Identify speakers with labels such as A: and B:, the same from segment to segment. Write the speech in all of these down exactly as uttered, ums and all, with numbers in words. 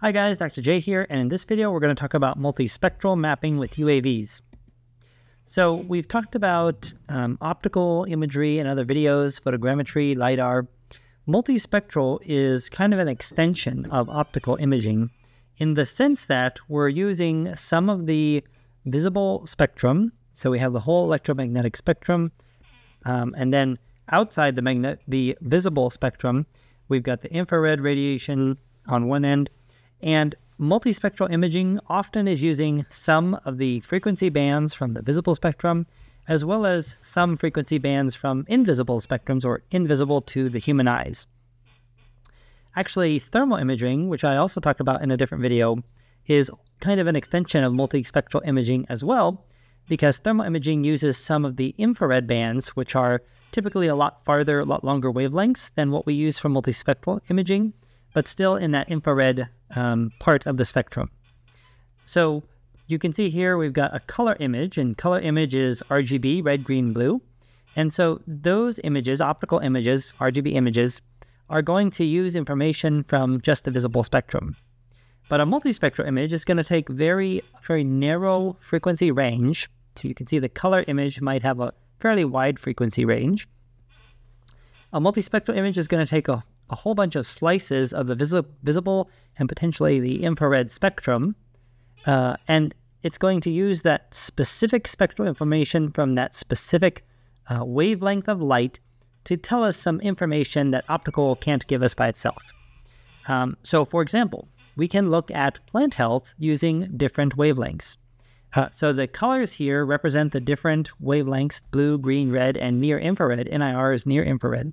A: Hi guys, Doctor J here, and in this video we're going to talk about multispectral mapping with U A Vs. So we've talked about um, optical imagery in other videos, photogrammetry, LiDAR. Multispectral is kind of an extension of optical imaging in the sense that we're using some of the visible spectrum. So we have the whole electromagnetic spectrum, um, and then outside the magnet, the visible spectrum, we've got the infrared radiation on one end. And multispectral imaging often is using some of the frequency bands from the visible spectrum, as well as some frequency bands from invisible spectrums or invisible to the human eyes. Actually, thermal imaging, which I also talked about in a different video, is kind of an extension of multispectral imaging as well, because thermal imaging uses some of the infrared bands, which are typically a lot farther, a lot longer wavelengths than what we use for multispectral imaging, but still in that infrared um, part of the spectrum. So you can see here we've got a color image, and color image is R G B, red, green, blue. And so those images, optical images, R G B images, are going to use information from just the visible spectrum. But a multispectral image is going to take very, very narrow frequency range. So you can see the color image might have a fairly wide frequency range. A multispectral image is going to take a a whole bunch of slices of the visi visible and potentially the infrared spectrum, uh, and it's going to use that specific spectral information from that specific uh, wavelength of light to tell us some information that optical can't give us by itself. Um, so, for example, we can look at plant health using different wavelengths. Uh, so the colors here represent the different wavelengths, blue, green, red, and near infrared. N I R is near infrared.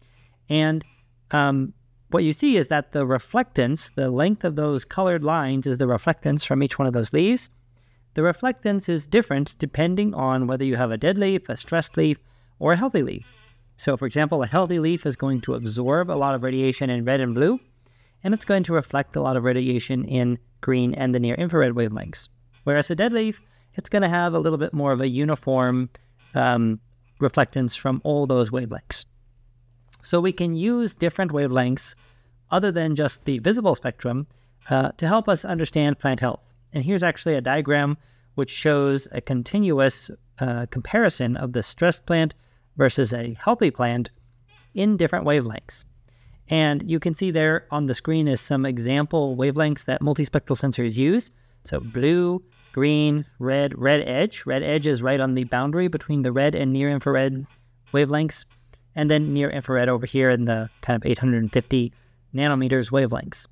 A: And Um, what you see is that the reflectance, the length of those colored lines is the reflectance from each one of those leaves. The reflectance is different depending on whether you have a dead leaf, a stressed leaf, or a healthy leaf. So for example, a healthy leaf is going to absorb a lot of radiation in red and blue, and it's going to reflect a lot of radiation in green and the near infrared wavelengths. Whereas a dead leaf, it's going to have a little bit more of a uniform um, reflectance from all those wavelengths. So we can use different wavelengths other than just the visible spectrum uh, to help us understand plant health. And here's actually a diagram which shows a continuous uh, comparison of the stressed plant versus a healthy plant in different wavelengths. And you can see there on the screen is some example wavelengths that multispectral sensors use. So blue, green, red, red edge. Red edge is right on the boundary between the red and near infrared wavelengths. And then near infrared over here in the kind of eight hundred fifty nanometers wavelengths.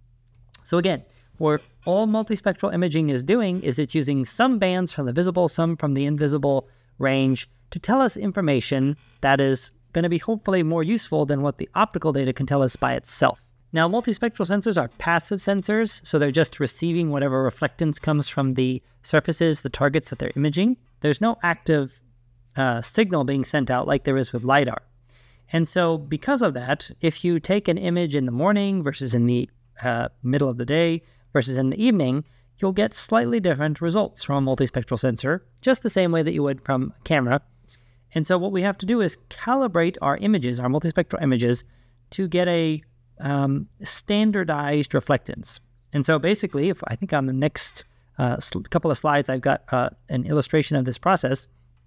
A: So again, what all multispectral imaging is doing is it's using some bands from the visible, some from the invisible range to tell us information that is going to be hopefully more useful than what the optical data can tell us by itself. Now, multispectral sensors are passive sensors, so they're just receiving whatever reflectance comes from the surfaces, the targets that they're imaging. There's no active uh, signal being sent out like there is with LiDAR. And so because of that, if you take an image in the morning versus in the uh, middle of the day versus in the evening, you'll get slightly different results from a multispectral sensor, just the same way that you would from a camera. And so what we have to do is calibrate our images, our multispectral images, to get a um, standardized reflectance. And so basically, if I think on the next uh, couple of slides, I've got uh, an illustration of this process.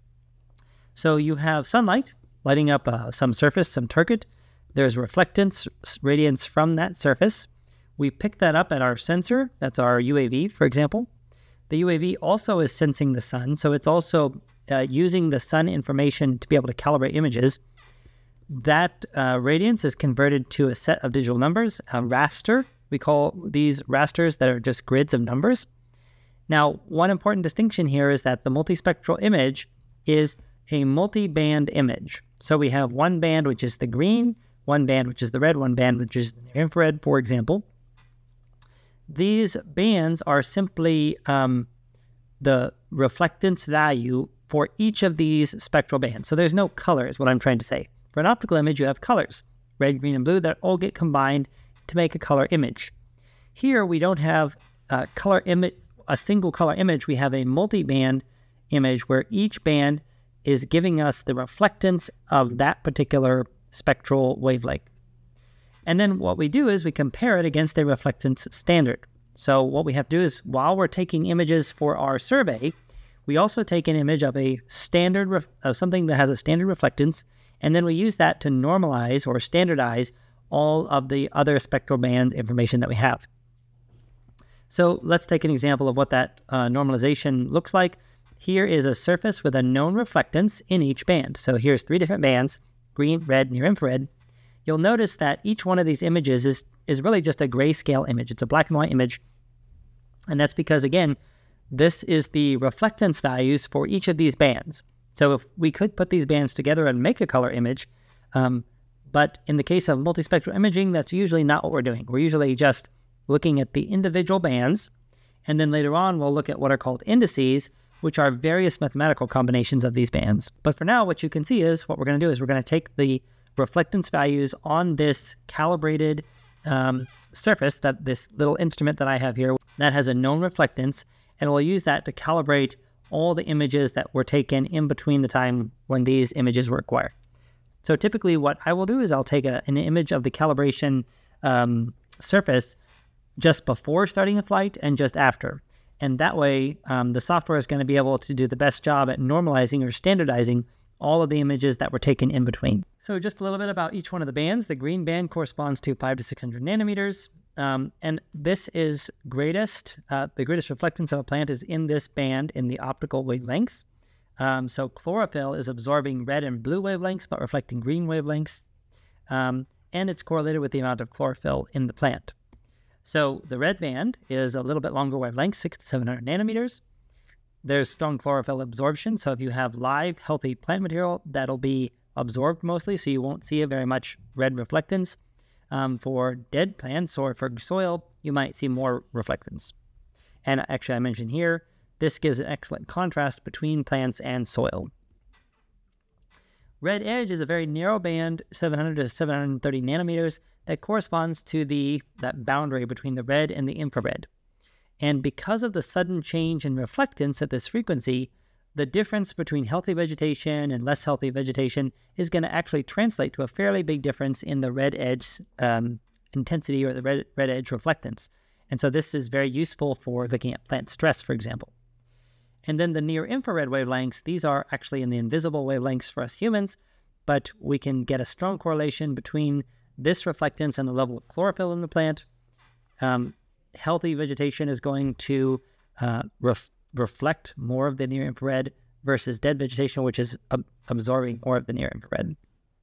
A: So you have sunlight lighting up uh, some surface, some target. There's reflectance, radiance from that surface. We pick that up at our sensor. That's our U A V, for example. The U A V also is sensing the sun, so it's also uh, using the sun information to be able to calibrate images. That uh, radiance is converted to a set of digital numbers, a raster. We call these rasters that are just grids of numbers. Now, one important distinction here is that the multispectral image is a multi-band image. So we have one band, which is the green, one band, which is the red, one band, which is the infrared, for example. These bands are simply um, the reflectance value for each of these spectral bands. So there's no color, is what I'm trying to say. For an optical image, you have colors, red, green, and blue, that all get combined to make a color image. Here, we don't have a color image, a single color image. We have a multi-band image where each band is giving us the reflectance of that particular spectral wavelength. And then what we do is we compare it against a reflectance standard. So what we have to do is, while we're taking images for our survey, we also take an image of a standard, of something that has a standard reflectance, and then we use that to normalize or standardize all of the other spectral band information that we have. So let's take an example of what that uh, normalization looks like. Here is a surface with a known reflectance in each band. So here's three different bands, green, red, near infrared. You'll notice that each one of these images is, is really just a grayscale image. It's a black and white image. And that's because, again, this is the reflectance values for each of these bands. So if we could put these bands together and make a color image, um, but in the case of multispectral imaging, that's usually not what we're doing. We're usually just looking at the individual bands, and then later on we'll look at what are called indices, which are various mathematical combinations of these bands. But for now, what you can see is what we're going to do is we're going to take the reflectance values on this calibrated um, surface, that this little instrument that I have here that has a known reflectance, and we'll use that to calibrate all the images that were taken in between the time when these images were acquired. So typically what I will do is I'll take a, an image of the calibration um, surface just before starting a flight and just after. And that way um, the software is going to be able to do the best job at normalizing or standardizing all of the images that were taken in between. So just a little bit about each one of the bands. The green band corresponds to five to six hundred nanometers. Um, and this is greatest, uh, the greatest reflectance of a plant is in this band in the optical wavelengths. Um, so chlorophyll is absorbing red and blue wavelengths, but reflecting green wavelengths. Um, and it's correlated with the amount of chlorophyll in the plant. So the red band is a little bit longer wavelength, six to seven hundred nanometers. There's strong chlorophyll absorption. So if you have live, healthy plant material, that'll be absorbed mostly, so you won't see a very much red reflectance. Um, for dead plants or for soil, you might see more reflectance. And actually, I mentioned here, this gives an excellent contrast between plants and soil. Red edge is a very narrow band, seven hundred to seven hundred thirty nanometers, that corresponds to the that boundary between the red and the infrared. And because of the sudden change in reflectance at this frequency, the difference between healthy vegetation and less healthy vegetation is going to actually translate to a fairly big difference in the red edge um, intensity or the red, red edge reflectance. And so this is very useful for looking at plant stress, for example. And then the near infrared wavelengths, these are actually in the invisible wavelengths for us humans, but we can get a strong correlation between this reflectance and the level of chlorophyll in the plant. Um, healthy vegetation is going to uh, ref reflect more of the near infrared versus dead vegetation, which is ab absorbing more of the near infrared.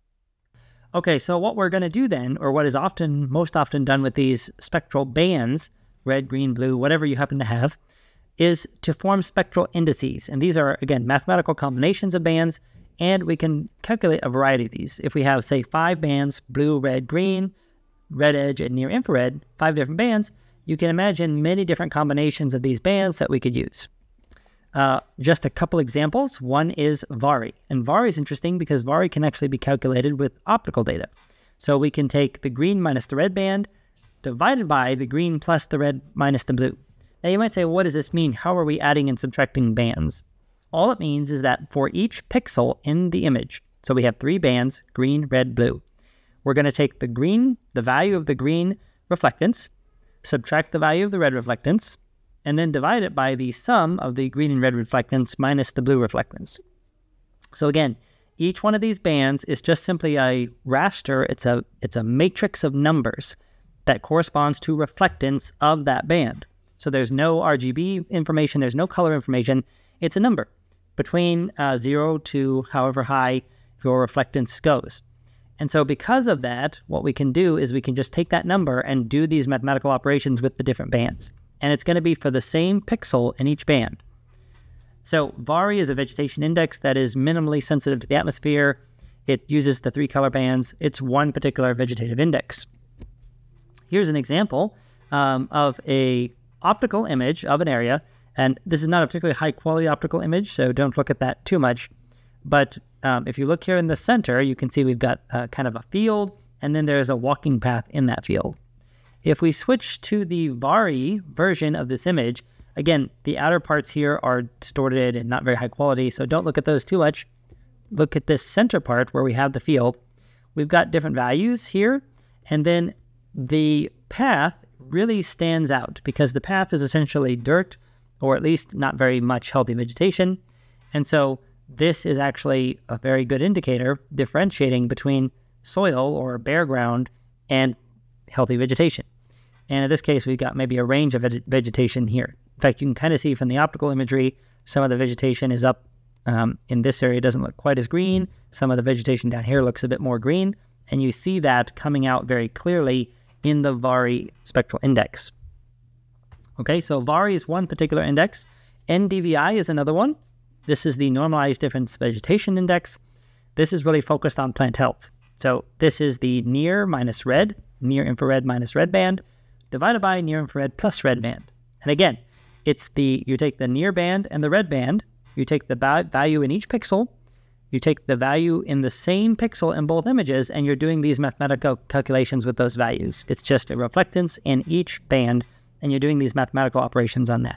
A: Okay, so what we're going to do then, or what is often, most often done with these spectral bands, red, green, blue, whatever you happen to have, is to form spectral indices. And these are, again, mathematical combinations of bands, and we can calculate a variety of these. If we have, say, five bands, blue, red, green, red edge, and near infrared, five different bands, you can imagine many different combinations of these bands that we could use. Uh, just a couple examples. One is Vari. And Vari is interesting because Vari can actually be calculated with optical data. So we can take the green minus the red band divided by the green plus the red minus the blue. Now you might say, well, what does this mean? How are we adding and subtracting bands? All it means is that for each pixel in the image, so we have three bands, green, red, blue, we're going to take the green, the value of the green reflectance, subtract the value of the red reflectance, and then divide it by the sum of the green and red reflectance minus the blue reflectance. So again, each one of these bands is just simply a raster. It's a, it's a matrix of numbers that corresponds to reflectance of that band. So there's no R G B information, there's no color information. It's a number between uh, zero to however high your reflectance goes. And so because of that, what we can do is we can just take that number and do these mathematical operations with the different bands. And it's going to be for the same pixel in each band. So Vari is a vegetation index that is minimally sensitive to the atmosphere. It uses the three color bands. It's one particular vegetative index. Here's an example um, of a optical image of an area. And this is not a particularly high quality optical image, so don't look at that too much. But um, if you look here in the center, you can see we've got uh, kind of a field, and then there's a walking path in that field. If we switch to the Vari version of this image, again, the outer parts here are distorted and not very high quality, so don't look at those too much. Look at this center part where we have the field. We've got different values here, And then the path really stands out because the path is essentially dirt, or at least not very much healthy vegetation. And so this is actually a very good indicator differentiating between soil or bare ground and healthy vegetation. And in this case, we've got maybe a range of veg vegetation here. In fact, you can kind of see from the optical imagery, some of the vegetation is up um, in this area. It doesn't look quite as green. Some of the vegetation down here looks a bit more green. And you see that coming out very clearly in the Vari spectral index. Okay, so Vari is one particular index. N D V I is another one. This is the normalized difference vegetation index. This is really focused on plant health. So this is the near minus red, near infrared minus red band, divided by near infrared plus red band. And again, it's the, you take the near band and the red band, you take the value in each pixel, you take the value in the same pixel in both images, and you're doing these mathematical calculations with those values. It's just a reflectance in each band, and you're doing these mathematical operations on that.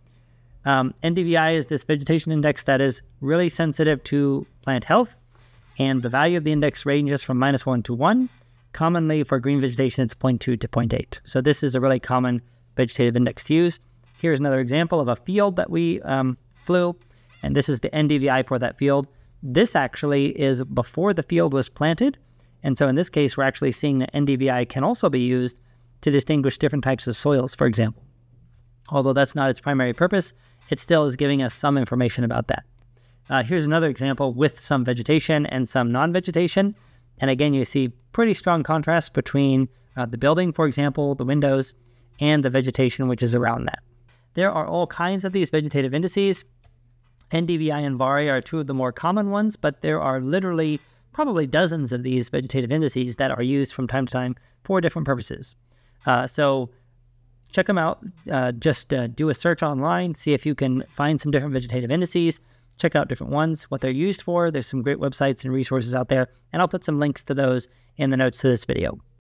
A: Um, N D V I is this vegetation index that is really sensitive to plant health, and the value of the index ranges from minus one to one. Commonly for green vegetation, it's zero point two to zero point eight. So this is a really common vegetative index to use. Here's another example of a field that we um, flew, and this is the N D V I for that field. This actually is before the field was planted, and so in this case, we're actually seeing that N D V I can also be used to distinguish different types of soils, for example. Although that's not its primary purpose, it still is giving us some information about that. Uh, here's another example with some vegetation and some non-vegetation. And again, you see pretty strong contrast between uh, the building, for example, the windows, and the vegetation which is around that. There are all kinds of these vegetative indices. N D V I and Vari are two of the more common ones, but there are literally probably dozens of these vegetative indices that are used from time to time for different purposes. Uh, so check them out. Uh, just uh, do a search online, see if you can find some different vegetative indices. Check out different ones, what they're used for. There's some great websites and resources out there, and I'll put some links to those in the notes to this video.